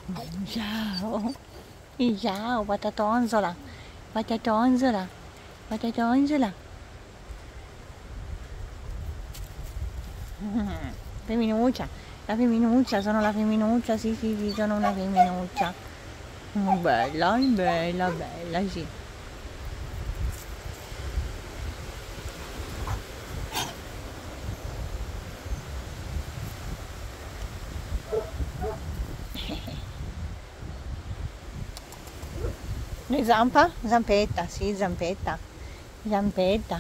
Ciao, ciao, patatonzola, patatonzola, patatonzola. Femminuccia, la femminuccia, sono la femminuccia, sì, sì, sì, sono una femminuccia. Bella, bella, bella, sì. Zampa? Zampetta, sì, zampetta, zampetta.